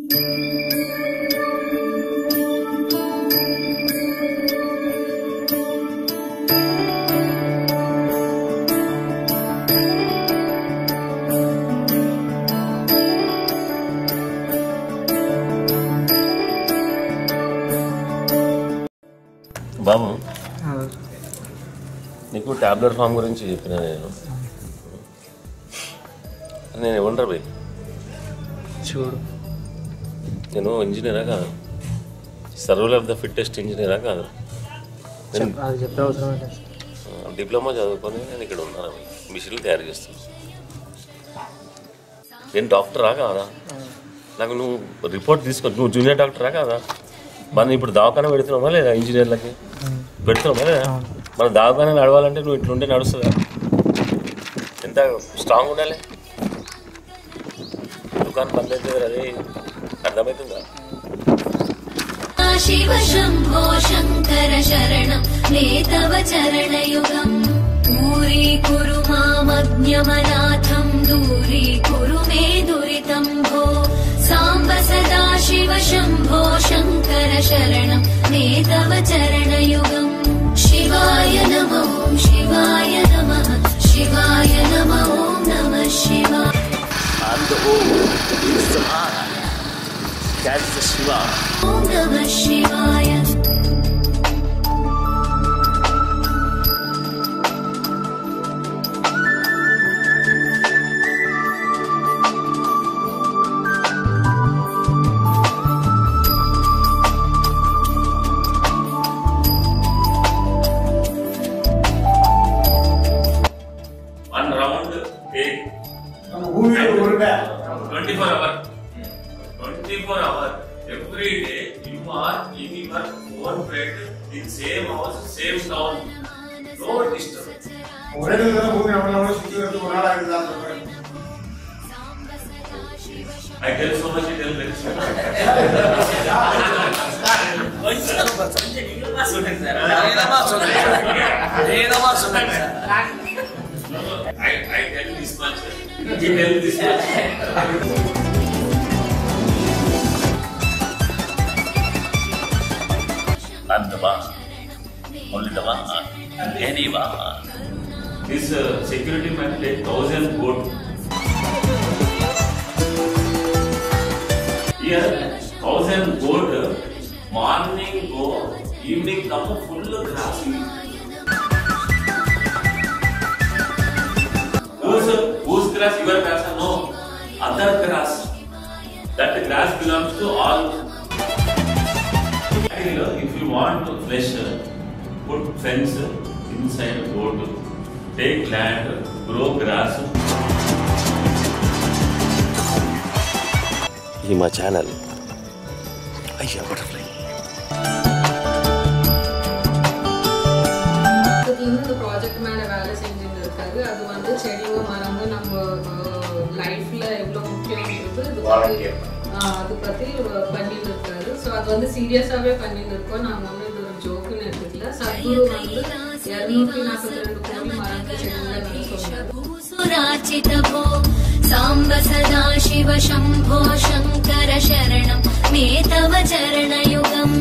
బాబు నీకు tablet form గురించి చెప్పిన నేను ఇవ్వండి భయ్ చూడు నేను ఇంజనీరా కాదు సర్వల్ ఆఫ్ ద ఫిట్టెస్ట్ ఇంజనీరా కాదు డిప్లొమా చదువుకొని నేను ఇక్కడ ఉన్నాను మిషన్లు తయారు చేస్తాను నేను డాక్టరా కాదా నాకు నువ్వు రిపోర్ట్ తీసుకో నువ్వు జూనియర్ డాక్టరా కాదా మనం ఇప్పుడు దవాఖాన పెడుతున్నామా లేదా ఇంజనీర్లకి పెడుతున్నామా లేదా మన దవాఖాన నడవాలంటే నువ్వు ఇట్లుంటే నడుస్తుందా ఎంత స్ట్రాంగ్ ఉండాలి దుకాణం బంద్ అయితే అదే అర్థమవుతుందా శివ శంభో శంకర శరణం మే తవ చరణయుగం పూరీకురు మామజ్ఞమనాథం దూరీకురు మే దురితం భో సాంబ సదా శివ శంభో శంకర శరణం మే తవ చరణయుగం శివాయ నమో శివాయ నమః శివాయ నమో నమః శివాయ ఓం నమః శివాయ One round, 24 hours. Every day you are in your own bed, in same house, same town, no distance. I tell so much, I tell less. I tell this much, you tell this much. I'm the one, only the one, anyone. This security man take 1,000 goat. Here, 1,000 goat, morning go, evening come full grass. Whose grass? Your grass? No, other grass. That grass belongs to all. If you want flesh, put fence inside goat. Take land, grow grass. This is my channel. Aisha Butterfly. Project மேலே வேலை செஞ்சுட்டு இருக்காரு. அது வந்து செடியும் மரமும் நம்ம லைஃப்ல எவ்வளோ முக்கியம்ன்றது அது பற்றி பண்ணிட்டு இருக்காரு. ஸோ அது வந்து சீரியஸாகவே பண்ணிட்டு இருக்கோம். நாங்கள் வந்து இது ஒரு ஜோக்குன்னு எடுத்துக்கல. சத்குரு வந்து 242 கோடி மரங்கள் செடிகளை சொன்னார். సాంబ సదా శివ శంభో శంకర శరణం మే తవ చరణయుగం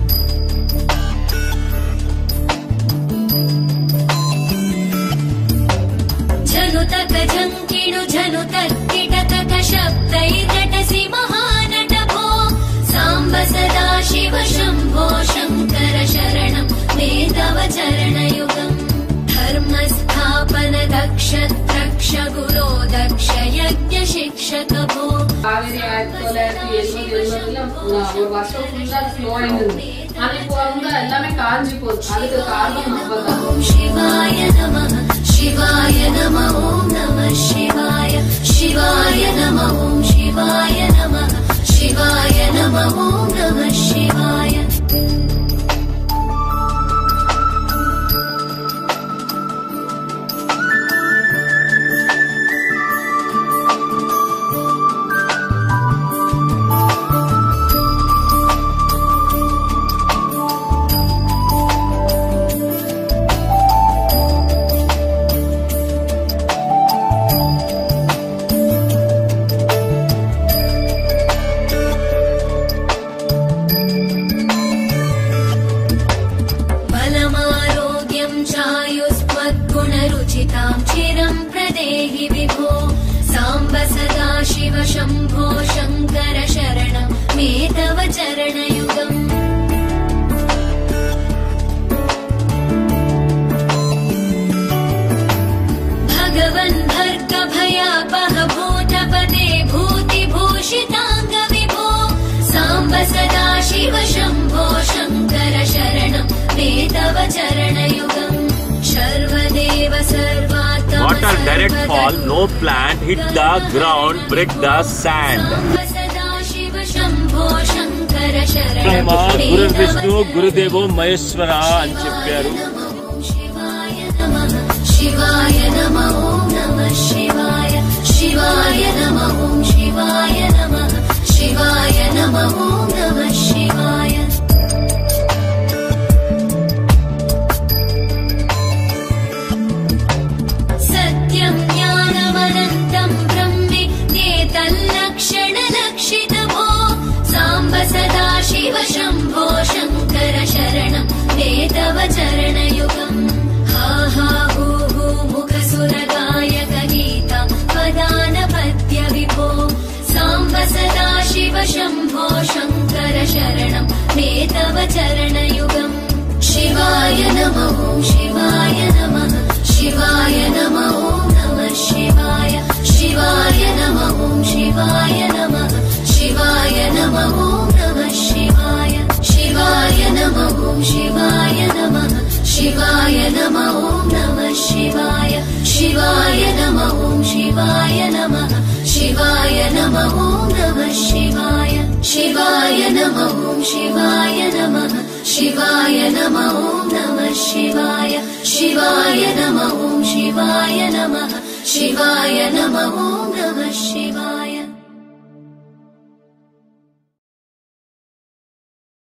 జనుతక జంకిణు జనుతక్కిటక శబ్దైరటసి మహానట భో సాంబ సదా శివ శంభో శంకర శరణం మే తవ చరణయుగం ధర్మస్థాపన దక్ష ద్రక్ష గురో దక్ష యజ్ఞ శిక్షక భో காவேரி 1970 ஒரு வருஷம் ஃபுல்லா ஃப்ளோ ஆயிடுது. ஆனா இப்போ வந்து எல்லாமே காஞ்சி போகுது. அதுக்கு காரணம் நம்ம தான். శివాయ నమః శివాయ నమః ఓం నమః శివాయ శివాయ నమః ఓం శివాయ నమః శివాయ నమః ఓం నమః శివాయ मे तव चरणयुगम् भगवन् भर्गभयापह भूतपते भूतिभूषिताङ्गविभो साम्ब सदा शिव शम्भो शङ्कर शरणं मे तव चरणयुगम् सर्वदेव सर्वात्मा Water direct fall, no plant hit the ground, break the sand. सदा शिव शम्भो शङ्कर शरणं గురు విష్ణు గురుదేవో మహేశ్వర అని చెప్పారు. शिवाय नमः शिवाय नमः ॐ नमः शिवाय शिवाय नमः ॐ शिवाय नमः शिवाय नमः ॐ नमः शिवाय सत्यं ज्ञानमनन्तं ब्रह्मे तल्लक्षणलक्षितभो साम्ब सदा शिव शम्भो शङ्कर शरणं मे तव चरणयुगम् हा हा हू हू मुखसुरगायक गीता पदानपत्य विभो साम्ब सदा शिव शम्भो शङ्कर शरणं मे तव चरणयुगम् शिवाय नमः ॐ शिवाय नमः शिवाय नमः ॐ नमः शिवाय शिवाय नमः ॐ शिवाय नमः शिवाय नमः ॐ नमः शिवाय शिवाय नमः ॐ शिवाय नमः शिवाय नमः ॐ नमः शिवाय शिवाय नमः ॐ शिवाय नमः शिवाय नमः ॐ नमः शिवाय शिवाय नमः ॐ शिवाय नमः शिवाय नमः ॐ नमः शिवाय शिवाय नमः ॐ शिवाय नमः शिवाय नमः ॐ नमः शिवाय